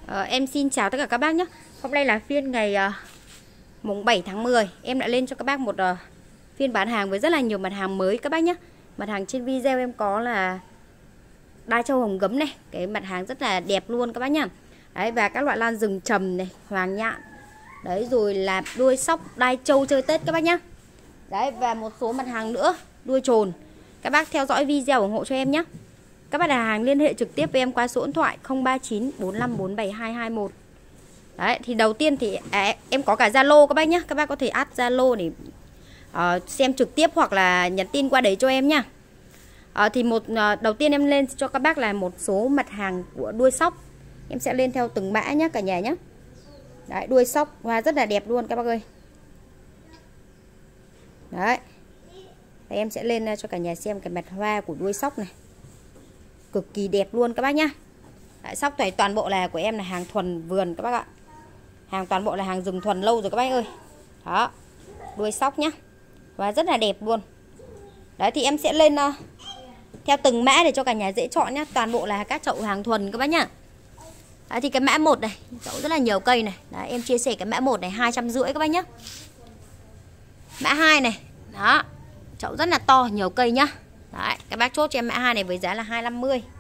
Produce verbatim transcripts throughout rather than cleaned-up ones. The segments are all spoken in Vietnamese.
Ờ, em xin chào tất cả các bác nhé. Hôm nay là phiên ngày uh, mùng bảy tháng mười. Em đã lên cho các bác một uh, phiên bán hàng với rất là nhiều mặt hàng mới các bác nhé. Mặt hàng trên video em có là đai trâu hồng gấm này. Cái mặt hàng rất là đẹp luôn các bác nhá. Đấy, và các loại lan rừng trầm này, hoàng nhạn. Đấy, rồi là đuôi sóc, đai trâu chơi Tết các bác nhá. Đấy, và một số mặt hàng nữa, đuôi trồn. Các bác theo dõi video ủng hộ cho em nhé. Các bác đặt hàng liên hệ trực tiếp với em qua số điện thoại không ba chín bốn năm bốn bảy hai hai một. Đấy, thì đầu tiên thì à, em có cả Zalo các bác nhé. Các bác có thể add Zalo để uh, xem trực tiếp hoặc là nhắn tin qua đấy cho em nha. uh, Thì một uh, đầu tiên em lên cho các bác là một số mặt hàng của đuôi sóc. Em sẽ lên theo từng mã nhé cả nhà nhé. Đấy, đuôi sóc hoa rất là đẹp luôn các bác ơi. Đấy, thì em sẽ lên cho cả nhà xem cái mặt hoa của đuôi sóc này. Cực kỳ đẹp luôn các bác nhá. Đấy, sóc toàn, toàn bộ là của em là hàng thuần vườn các bác ạ. Hàng toàn bộ là hàng rừng thuần lâu rồi các bác ơi. Đó, đuôi sóc nhá. Và rất là đẹp luôn. Đấy, thì em sẽ lên uh, theo từng mã để cho cả nhà dễ chọn nhá. Toàn bộ là các chậu hàng thuần các bác nhá. Đấy, thì cái mã một này, chậu rất là nhiều cây này. Đấy, em chia sẻ cái mã một này hai trăm rưỡi các bác nhá. Mã hai này, đó, chậu rất là to, nhiều cây nhá. Đấy, các bác chốt cho em mã hai này với giá là hai trăm năm mươi.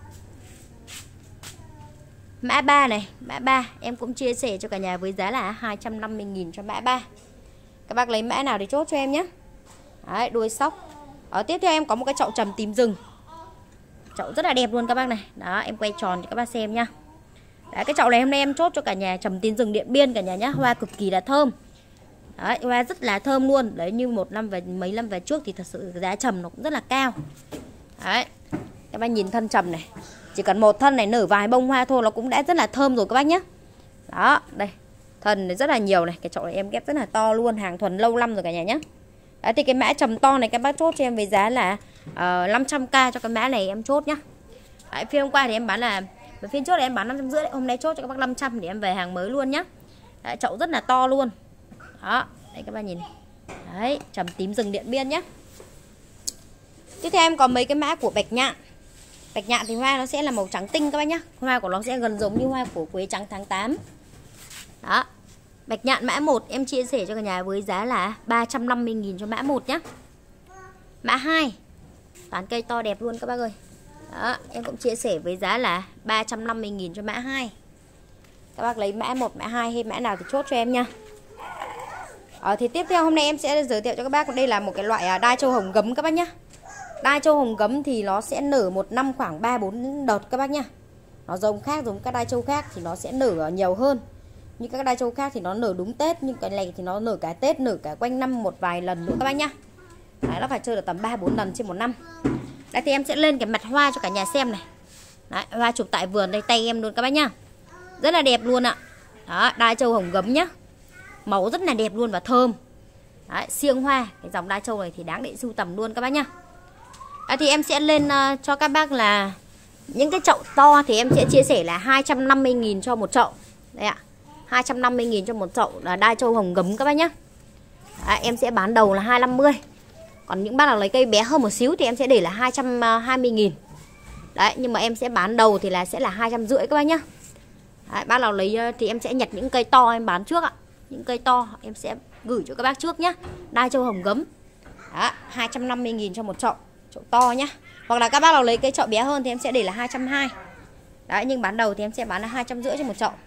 Mã ba này, mã ba em cũng chia sẻ cho cả nhà với giá là hai trăm năm mươi nghìn cho mã ba. Các bác lấy mã nào để chốt cho em nhé. Đấy, đuôi sóc. Ở tiếp theo em có một cái chậu trầm tím rừng. Chậu rất là đẹp luôn các bác này. Đó, em quay tròn cho các bác xem nhá. Đấy, cái chậu này hôm nay em chốt cho cả nhà trầm tím rừng Điện Biên cả nhà nhá. Hoa cực kỳ là thơm. Đấy, hoa rất là thơm luôn. Đấy, như một năm về mấy năm về trước thì thật sự giá trầm nó cũng rất là cao. Đấy, các bác nhìn thân trầm này, chỉ cần một thân này nở vài bông hoa thôi nó cũng đã rất là thơm rồi các bác nhé. Đó, đây, thân này rất là nhiều này. Cái chậu này em ghép rất là to luôn, hàng thuần lâu năm rồi cả nhà nhé. Đấy, thì cái mã trầm to này các bác chốt cho em với giá là uh, năm trăm k cho cái mã này em chốt nhá. Đấy, phiên hôm qua thì em bán là, phiên trước thì em bán năm trăm rưỡi, hôm nay chốt cho các bác năm trăm để em về hàng mới luôn nhá. Đấy, chậu rất là to luôn. Đó, đây các bác nhìn này. Đấy, trầm tím rừng Điện Biên nhá. Tiếp theo em có mấy cái mã của bạch nhạn. Bạch nhạn thì hoa nó sẽ là màu trắng tinh các bác nhá. Hoa của nó sẽ gần giống như hoa của quế trắng tháng tám. Đó, bạch nhạn mã một em chia sẻ cho cả nhà với giá là ba trăm năm mươi nghìn cho mã một nhá. Mã hai, toàn cây to đẹp luôn các bác ơi. Đó, em cũng chia sẻ với giá là ba trăm năm mươi nghìn cho mã hai. Các bác lấy mã một, mã hai hay mã nào thì chốt cho em nha. Ờ, thì tiếp theo hôm nay em sẽ giới thiệu cho các bác, đây là một cái loại đai trâu hồng gấm các bác nhá. Đai trâu hồng gấm thì nó sẽ nở một năm khoảng ba bốn đợt các bác nhá. Nó giống khác, giống các đai trâu khác thì nó sẽ nở nhiều hơn. Như các đai trâu khác thì nó nở đúng Tết, nhưng cái này thì nó nở cả Tết, nở cả quanh năm một vài lần nữa các bác nhá. Đấy, nó phải chơi được tầm ba bốn lần trên một năm. Đấy, thì em sẽ lên cái mặt hoa cho cả nhà xem này. Đấy, hoa chụp tại vườn đây, tay em luôn các bác nhá. Rất là đẹp luôn ạ. Đó, đai trâu hồng gấm nhá. Màu rất là đẹp luôn và thơm. Đấy, siêng hoa, cái dòng đai trâu này thì đáng để sưu tầm luôn các bác nhá. Đấy, thì em sẽ lên uh, cho các bác là những cái chậu to thì em sẽ chia sẻ là hai trăm năm mươi nghìn cho một chậu. Đây ạ, hai trăm năm mươi nghìn cho một chậu là đai trâu hồng gấm các bác nhá. Đấy, em sẽ bán đầu là hai trăm năm mươi. Còn những bác nào lấy cây bé hơn một xíu thì em sẽ để là hai trăm hai mươi nghìn. Đấy, nhưng mà em sẽ bán đầu thì là sẽ là hai trăm rưỡi các bác nhá. Đấy, bác nào lấy thì em sẽ nhặt những cây to em bán trước ạ. Những cây to em sẽ gửi cho các bác trước nhá. Đai trâu hồng gấm. Đó, hai trăm năm mươi nghìn cho một chậu, chậu to nhá. Hoặc là các bác nào lấy cây chậu bé hơn thì em sẽ để là hai trăm hai mươi. Đấy, nhưng bán đầu thì em sẽ bán là hai trăm rưỡi cho một chậu.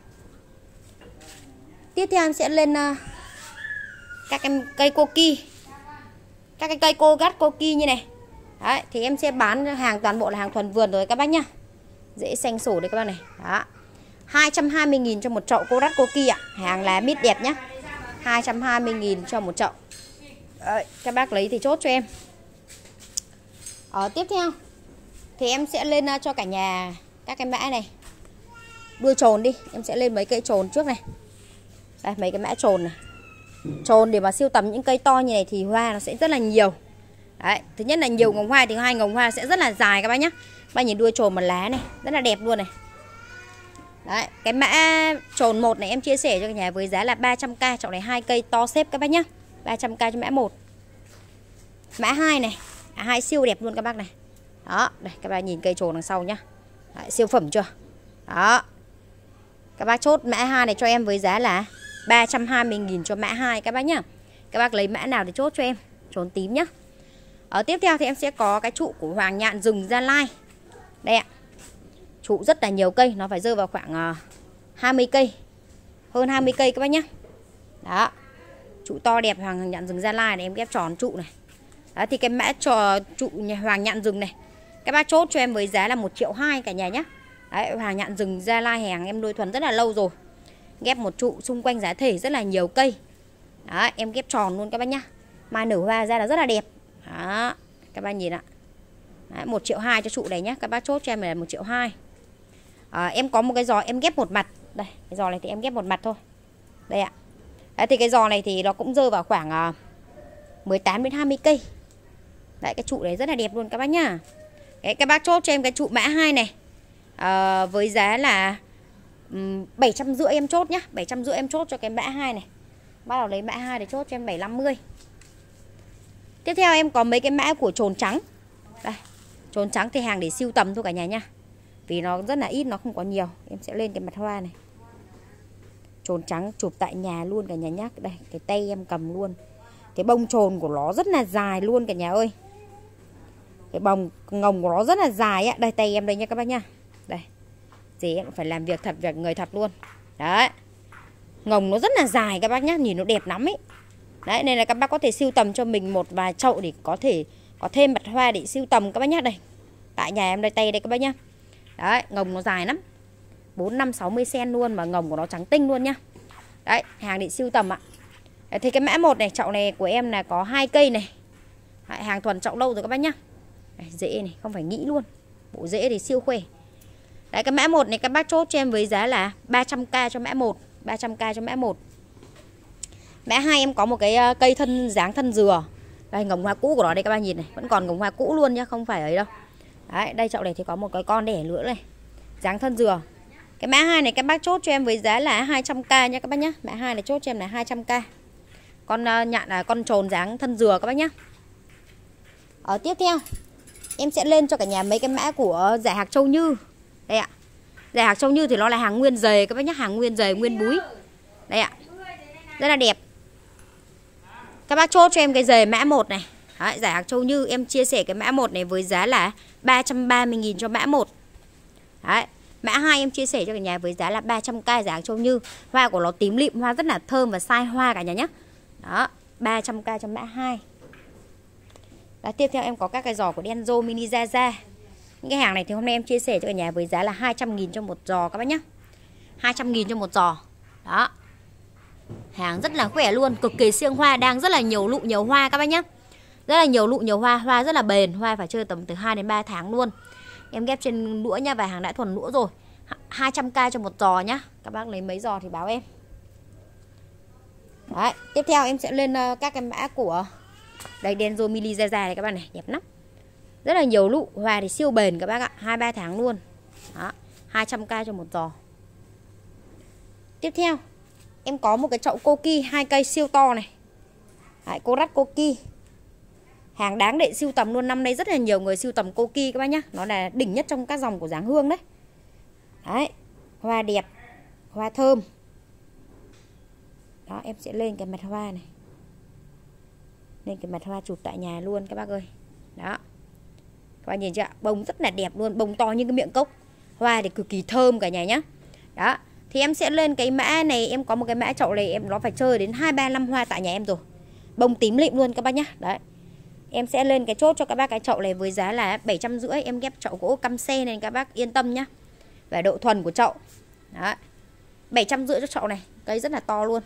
Tiếp theo em sẽ lên uh, các em cây coki. Các cái cây cô gắt coki như này. Đấy, thì em sẽ bán hàng toàn bộ là hàng thuần vườn rồi các bác nhá. Dễ xanh sổ đây các bác này. Đó, hai trăm hai mươi nghìn cho một chậu cô gắt coki ạ. Hàng lá mít đẹp nhá. hai trăm hai mươi nghìn cho một chậu. Đấy, các bác lấy thì chốt cho em. Ở tiếp theo thì em sẽ lên cho cả nhà các cái mã này. Đuôi trồn đi, em sẽ lên mấy cây trồn trước này. Đây, mấy cái mã trồn này. Trồn để mà siêu tầm những cây to như này thì hoa nó sẽ rất là nhiều. Đấy, thứ nhất là nhiều ngồng hoa, thì hai ngồng hoa sẽ rất là dài các bác nhá. Bác nhìn đuôi trồn một lá này, rất là đẹp luôn này. Đấy, cái mã trồn một này em chia sẻ cho cả nhà với giá là ba trăm k, chậu này hai cây to xếp các bác nhá. ba trăm k cho mã một. Mã hai này, à, hai siêu đẹp luôn các bác này. Đó, đây các bác nhìn cây trồn đằng sau nhá. Đấy, siêu phẩm chưa? Đó. Các bác chốt mã hai này cho em với giá là ba trăm hai mươi nghìn cho mã hai các bác nhá. Các bác lấy mã nào thì chốt cho em. Trồn tím nhá. Ở tiếp theo thì em sẽ có cái trụ của Hoàng Nhạn Rừng Gia Lai. Đây ạ. Trụ rất là nhiều cây, nó phải rơi vào khoảng uh, hai mươi cây. Hơn hai mươi cây các bác nhá. Đó. Trụ to đẹp Hoàng Nhạn Rừng Gia Lai này, em ghép tròn trụ này. Đó thì cái mã trò trụ Hoàng Nhạn Rừng này, các bác chốt cho em với giá là một triệu hai cả nhà nhá. Đấy, Hoàng Nhạn Rừng Gia Lai hàng em nuôi thuần rất là lâu rồi. Ghép một trụ xung quanh giá thể rất là nhiều cây. Đó, em ghép tròn luôn các bác nhá. Mai nở hoa ra là rất là đẹp. Đó, các bác nhìn ạ. Đấy, một triệu hai cho trụ này nhá. Các bác chốt cho em là một triệu hai. À, em có một cái giò em ghép một mặt. Đây, cái giò này thì em ghép một mặt thôi. Đây ạ. Đấy, thì cái giò này thì nó cũng rơi vào khoảng uh, mười tám đến hai mươi cây. Đấy, cái trụ đấy rất là đẹp luôn các bác nhá. Đấy, các bác chốt cho em cái trụ mã hai này. À, với giá là um, bảy trăm rưỡi em chốt nhá. bảy trăm rưỡi em chốt cho cái mã hai này. Bắt đầu lấy mã hai để chốt cho em bảy trăm năm mươi. Tiếp theo em có mấy cái mã của trồn trắng. Đây, trồn trắng thì hàng để sưu tầm thôi cả nhà nha. Vì nó rất là ít, nó không có nhiều. Em sẽ lên cái mặt hoa này. Trồn trắng chụp tại nhà luôn cả nhà nhá. Đây, cái tay em cầm luôn. Cái bông trồn của nó rất là dài luôn cả nhà ơi. Cái bông ngồng của nó rất là dài á. Đây, tay em đây nha các bác nha. Đây, dì em phải làm việc thật, việc người thật luôn. Đấy, ngồng nó rất là dài các bác nhá. Nhìn nó đẹp lắm ấy. Đấy, nên là các bác có thể sưu tầm cho mình một vài chậu để có thể có thêm mặt hoa để sưu tầm các bác nhá. Đây, tại nhà em đây, tay đây các bác nhá. Đấy, ngồng nó dài lắm, bốn, năm, sáu mươi xen luôn. Mà ngồng của nó trắng tinh luôn nhá. Đấy, hàng để sưu tầm ạ. Đấy, thì cái mã một này, chậu này của em là có hai cây này. Đấy, hàng thuần chậu lâu rồi các bác nhá. Đấy, rễ này, không phải nghĩ luôn. Bộ rễ thì siêu khuê. Đấy, cái mã một này các bác chốt cho em với giá là ba trăm k cho mã một. ba trăm k cho mã một. Mã hai em có một cái cây thân dáng thân dừa. Đây, ngồng hoa cũ của nó đây các bác nhìn này. Vẫn còn ngồng hoa cũ luôn nhá, không phải ấy đâu. Đấy, đây chậu này thì có một cái con đẻ nữa này. Dáng thân dừa. Cái mã hai này các bác chốt cho em với giá là hai trăm k nha các bác nhá. Mã hai này chốt cho em là hai trăm k. Con uh, nhạn là con trồn dáng thân dừa các bác nhá. Ở tiếp theo em sẽ lên cho cả nhà mấy cái mã của giải hạc Châu Như. Đây ạ. Giải hạc Châu Như thì nó là hàng nguyên dày các bác nhá, hàng nguyên dày, nguyên búi. Đây ạ. Rất là đẹp. Các bác chốt cho em cái dề mã một này. Đấy, giải hạc Châu Như em chia sẻ cái mã một này với giá là ba trăm ba mươi nghìn cho mã một. Đấy, mã hai em chia sẻ cho cả nhà với giá là ba trăm k giải hạc Châu Như. Hoa của nó tím lịm, hoa rất là thơm và sai hoa cả nhà nhé. Đó, ba trăm k cho mã hai. Đó, tiếp theo em có các cái giò của Denzo Mini Zaza. Những cái hàng này thì hôm nay em chia sẻ cho cả nhà với giá là hai trăm nghìn cho một giò các bác nhé. hai trăm nghìn cho một giò. Đó. Hàng rất là khỏe luôn, cực kỳ siêng hoa, đang rất là nhiều lụ nhiều hoa các bác nhé. Rất là nhiều lụ nhiều hoa, hoa rất là bền, hoa phải chơi tầm từ hai đến ba tháng luôn. Em ghép trên lũa nha, và hàng đã thuần lũa rồi. hai trăm k cho một giò nhá. Các bác lấy mấy giò thì báo em. Đấy, tiếp theo em sẽ lên các cái mã của đây Denzo Mini Zaza này các bạn này, đẹp lắm. Rất là nhiều lụ, hoa thì siêu bền các bác ạ, hai ba tháng luôn. Đó, hai trăm k cho một giò. Tiếp theo em có một cái chậu Koki hai cây siêu to này. Đấy, Korat Koki. Hàng đáng để sưu tầm luôn, năm nay rất là nhiều người sưu tầm Koki các bác nhá. Nó là đỉnh nhất trong các dòng của dáng hương đấy. Đấy, hoa đẹp, hoa thơm. Đó, em sẽ lên cái mặt hoa này. Lên cái mặt hoa chụp tại nhà luôn các bác ơi. Đó. Các bác nhìn chưa? Bông rất là đẹp luôn, bông to như cái miệng cốc. Hoa thì cực kỳ thơm cả nhà nhá. Đó. Thì em sẽ lên cái mã này, em có một cái mã chậu này em nó phải chơi đến hai ba năm hoa tại nhà em rồi. Bông tím lịm luôn các bác nhá. Đấy. Em sẽ lên cái chốt cho các bác cái chậu này với giá là bảy trăm rưỡi. Em ghép chậu gỗ căm xe nên các bác yên tâm nhá. Về độ thuần của chậu. Đó. bảy trăm rưỡi cho chậu này, cây rất là to luôn.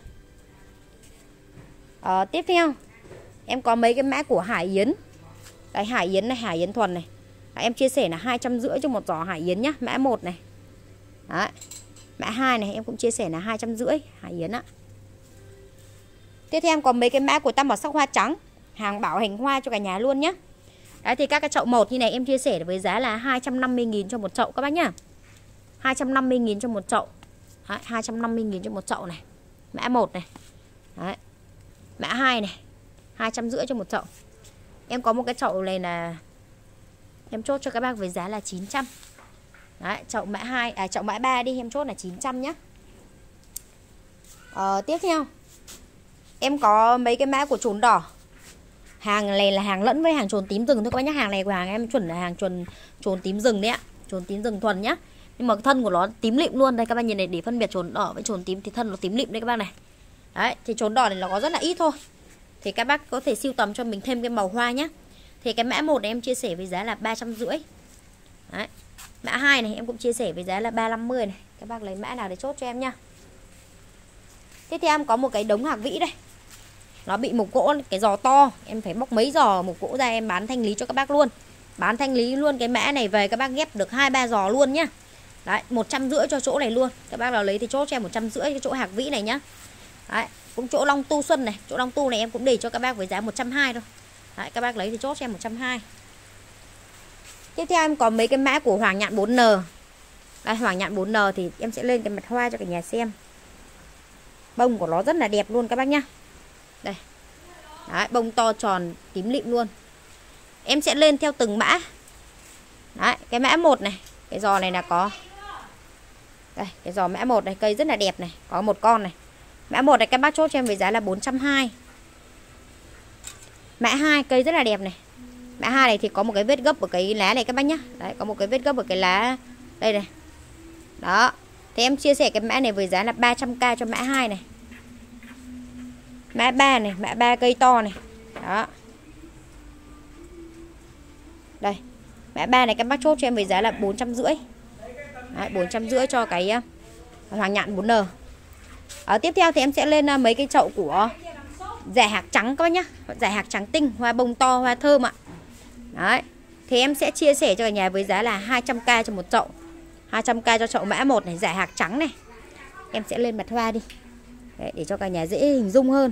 À, tiếp theo em có mấy cái mã của Hải Yến. Cái Hải Yến này, Hải Yến thuần này. À, em chia sẻ là hai trăm rưỡi cho một giỏ Hải Yến nhá, mã một này. Đấy. Mã hai này em cũng chia sẻ là hai trăm rưỡi Hải Yến ạ. Tiếp theo em có mấy cái mã của Tam Bảo Sắc Hoa Trắng, hàng bảo hành hoa cho cả nhà luôn nhá. Đấy, thì các cái chậu một như này em chia sẻ với giá là hai trăm năm mươi nghìn cho một chậu các bác nhá. hai trăm năm mươi nghìn cho một chậu. Đấy, hai trăm năm mươi nghìn cho một chậu này. Mã một này. Đấy. Mã hai này, hai trăm rưỡi cho một chậu. Em có một cái chậu này là em chốt cho các bác với giá là chín trăm. Đấy, chậu mã hai, à chậu mã ba đi em chốt là chín trăm nhá. Ờ, tiếp theo em có mấy cái mã của trồn đỏ. Hàng này là hàng lẫn với hàng trồn tím rừng thôi các bác nhá. Hàng này của hàng em chuẩn là hàng trồn trồn tím rừng đấy ạ. Trồn tím rừng thuần nhá. Nhưng mà thân của nó tím lịm luôn. Đây các bác nhìn này, để phân biệt trồn đỏ với trồn tím thì thân nó tím lịm đây các bác này. Đấy, thì trồn đỏ này nó có rất là ít thôi. Thì các bác có thể sưu tầm cho mình thêm cái màu hoa nhá. Thì cái mã một này em chia sẻ với giá là ba trăm rưỡi. Đấy. Mã hai này em cũng chia sẻ với giá là ba trăm năm mươi này. Các bác lấy mã nào để chốt cho em nhá. Tiếp theo em có một cái đống hạc vĩ đây. Nó bị mục gỗ, cái giò to. Em phải bóc mấy giò mục gỗ ra em bán thanh lý cho các bác luôn. Bán thanh lý luôn cái mã này về các bác ghép được hai ba giò luôn nhá. Đấy, một trăm rưỡi cho chỗ này luôn. Các bác nào lấy thì chốt cho em một trăm rưỡi cái chỗ hạc vĩ này nhá. Đấy, cũng chỗ long tu xuân này. Chỗ long tu này em cũng để cho các bác với giá một trăm hai mươi thôi. Đấy, các bác lấy thì chốt cho em một trăm hai mươi. Tiếp theo em có mấy cái mã của hoàng nhạn bốn N. Đây, hoàng nhạn bốn N thì em sẽ lên cái mặt hoa cho cả nhà xem. Bông của nó rất là đẹp luôn các bác nhá. Đây. Đấy, bông to tròn tím lịm luôn. Em sẽ lên theo từng mã. Đấy, cái mã một này, cái giò này là có. Đây, cái giò mã một này, cây rất là đẹp này, có một con này. Mã một này các bác chốt cho em với giá là bốn trăm hai mươi. Mã hai cây rất là đẹp này. Mã hai này thì có một cái vết gấp ở cái lá này các bác nhá. Đấy, có một cái vết gấp ở cái lá đây này. Đó. Thì em chia sẻ cái mã này với giá là ba trăm k cho mã hai này. Mã ba này, mã ba cây to này. Đó. Đây. Mã ba này các bác chốt cho em với giá là bốn trăm rưỡi. Đấy, bốn trăm rưỡi cho cái uh, hoàng nhạn bốn N. Ở tiếp theo thì em sẽ lên uh, mấy cái chậu của giải hạc trắng các bác nhá. Giải hạc trắng tinh, hoa bông to, hoa thơm ạ. Đấy. Thì em sẽ chia sẻ cho cả nhà với giá là hai trăm k cho một chậu. hai trăm k cho chậu mã một này, giải hạc trắng này. Em sẽ lên mặt hoa đi. Đấy, để cho cả nhà dễ hình dung hơn.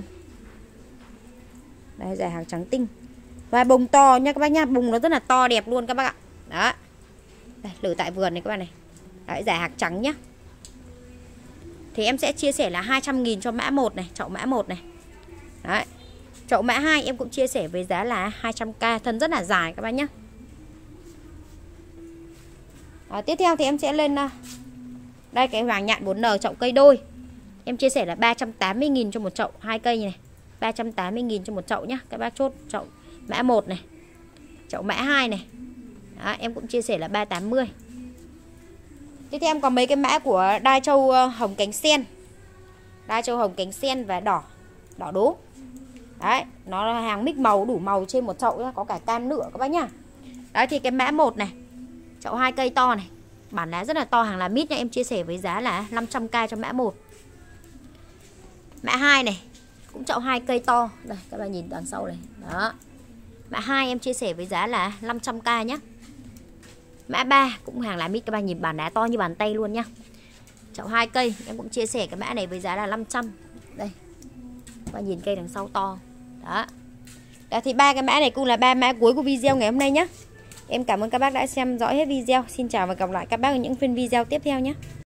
Đây, giải hạc trắng tinh. Hoa bông to nha các bác nhá, bông nó rất là to đẹp luôn các bác ạ. Đó. Đây, lử tại vườn này các bạn này. Đấy, giải hạc trắng nhá. Thì em sẽ chia sẻ là hai trăm nghìn cho mã một này, chậu mã một này. Đấy. Chậu mã hai em cũng chia sẻ với giá là hai trăm k, thân rất là dài các bác nhá. Đó, tiếp theo thì em sẽ lên đây cái hoàng nhạn bốn N chậu cây đôi. Em chia sẻ là ba trăm tám mươi nghìn cho một chậu hai cây này. ba trăm tám mươi nghìn cho một chậu nhá. Các bác chốt chậu mã một này, chậu mã hai này. Đó, em cũng chia sẻ là ba trăm tám mươi. Tiếp theo em có mấy cái mã của đai châu hồng cánh sen. Đai châu hồng cánh sen và đỏ, đỏ đố. Đấy, nó là hàng mix màu đủ màu trên một chậu, có cả cam nữa các bác nhá. Đấy thì cái mã một này, chậu hai cây to này, bản lá rất là to, hàng là mít nha, em chia sẻ với giá là năm trăm k cho mã một. Mã hai này, cũng chậu hai cây to. Đây các bạn nhìn đằng sau này. Đó. Mã hai em chia sẻ với giá là năm trăm k nhé. Mã ba cũng hàng lá mít, các bạn nhìn bản lá to như bàn tay luôn nhá. Chậu hai cây em cũng chia sẻ cái mã này với giá là năm trăm. Đây. Các bạn nhìn cây đằng sau to. Đó. Đó thì ba cái mã này cũng là ba mã cuối của video ngày hôm nay nhé. Em cảm ơn các bác đã xem dõi hết video. Xin chào và gặp lại các bác ở những phiên video tiếp theo nhé.